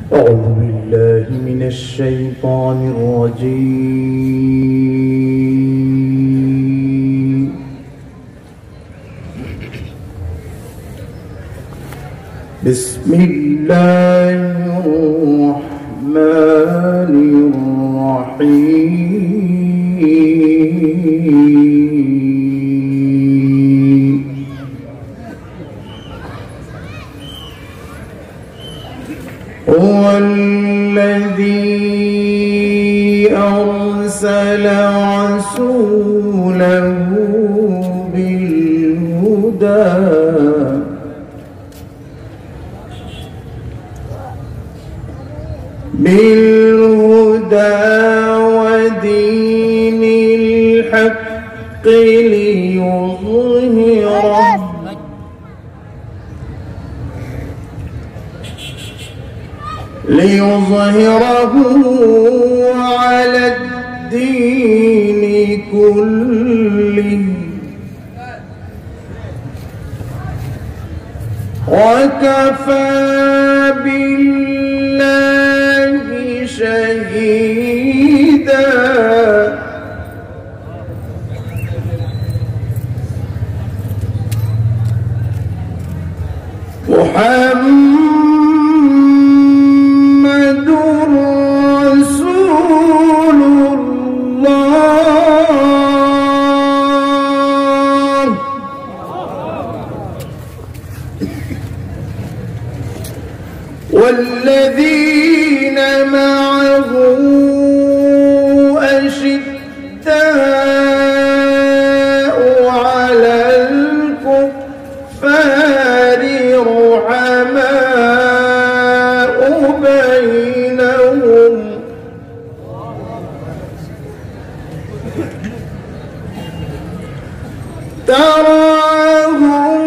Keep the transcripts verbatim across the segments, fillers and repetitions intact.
أعوذ بالله من الشيطان الرجيم. بسم الله الرحمن الرحيم. هو الذي أرسل رسوله بالهدى بالهدى ودين الحق ليظهره ليظهره على الدين كله وكفى بالله شهيدا. محمد رسول الله والذين معه أشداء على الكفار رحماء بينهم تراهم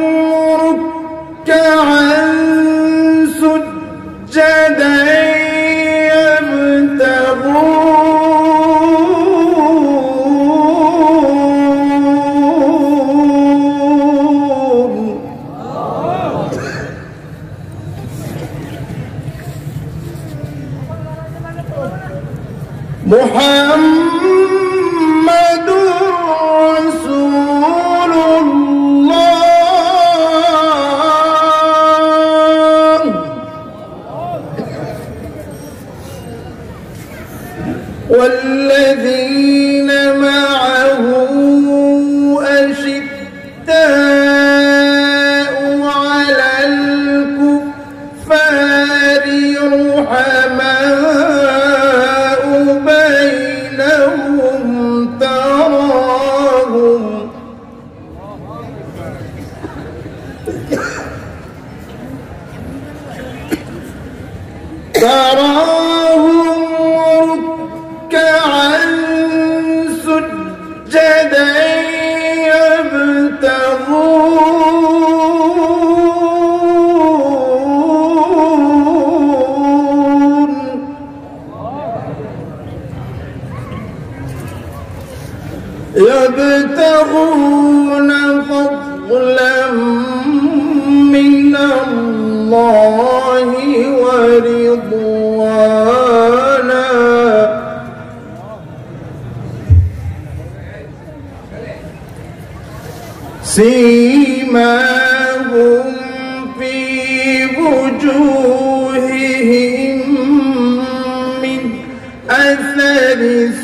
ركعا سجدا محمد رسول الله والذين معه أشداء على الكفار رحماء بينهم تراهم تراهم ركعا سجدا يبتغون يبتغون فضلا من الله ورضوانا سيماهم في وجوههم من أثر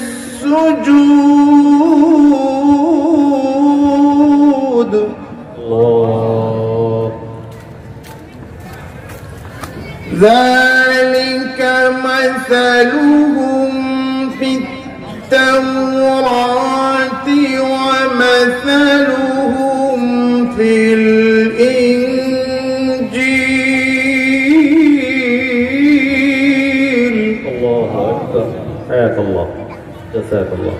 السجود. الله. ذلك مثلهم في التوراة ومثلهم في الإنجيل. الله أكبر. حياك الله. جزاك الله.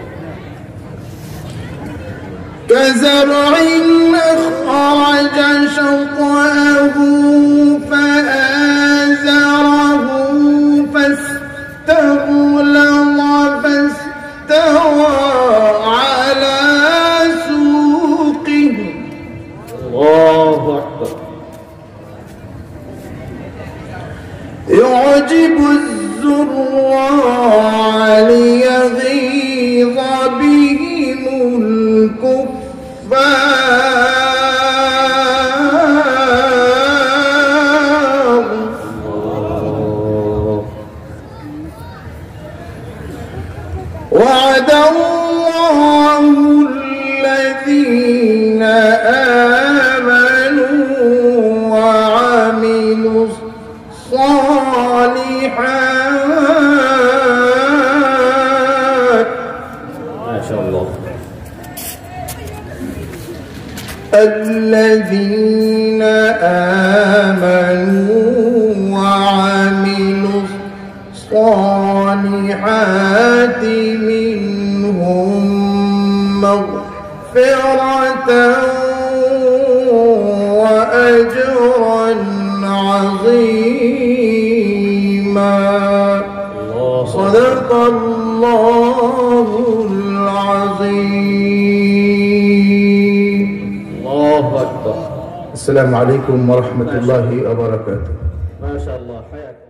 كزرع أخرج شطأه فآزره فاستغلظ فاستوى على سوقه. الله أكبر. يعجب يعجب الزراع ليغيظ بهم الكفار. وعد الله الذين آمنوا وعملوا الصالحات ما شاء الله. الذين آمنوا وعملوا الصالحات منهم مغفرة وأجرا عظيما. صدق الله العظيم. الله أكبر. السلام عليكم ورحمة الله وبركاته. ما شاء الله. حياك